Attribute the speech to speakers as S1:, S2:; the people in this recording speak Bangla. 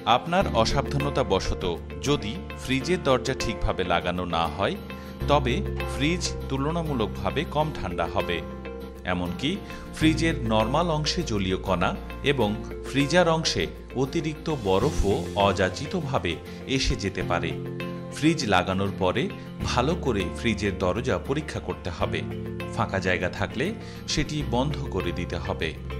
S1: আপনার অসাবধানতাবশত যদি ফ্রিজের দরজা ঠিকভাবে লাগানো না হয়, তবে ফ্রিজ তুলনামূলকভাবে কম ঠান্ডা হবে। এমনকি ফ্রিজের নরমাল অংশে জলীয় কণা এবং ফ্রিজার অংশে অতিরিক্ত বরফও অযাচিতভাবে এসে যেতে পারে। ফ্রিজ লাগানোর পরে ভালো করে ফ্রিজের দরজা পরীক্ষা করতে হবে। ফাঁকা জায়গা থাকলে সেটি বন্ধ করে দিতে হবে।